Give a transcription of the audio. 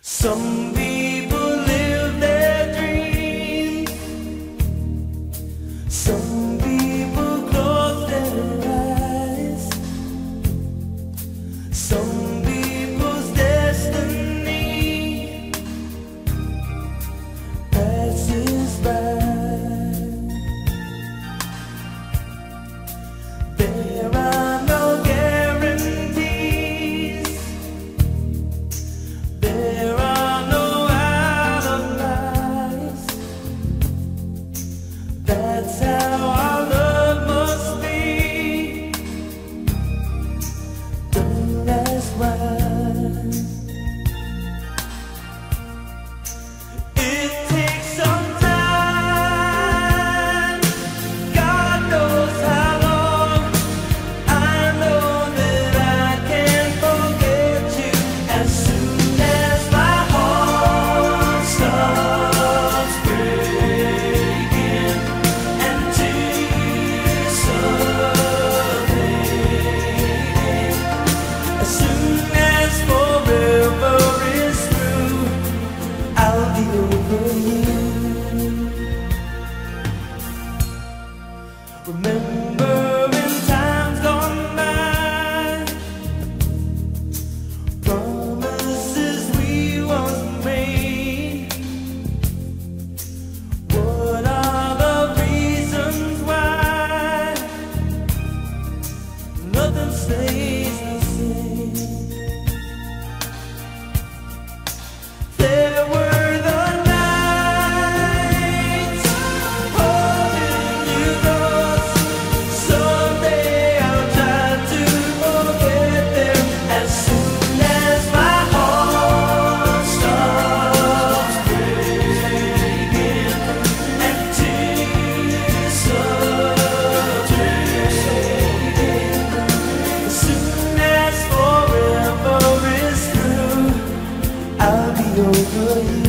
Some people live their dreams. Some people close their eyes. Some people's destiny passes by. There are no guarantees. There are no alibis. That's how our love must be. Don't ask why. It takes some time. God knows how long. I know that I can forget you as soon as my heart starts breaking and tears start fading. As soon as forever is through, I'll be over you. Remember in times gone by, promises we once made. What are the reasons why nothing stays the same? There were the nights holding you close. Someday I'll try to forget them as soon as my heart starts breaking and tears start fading. As soon as forever is through, I'll be over you.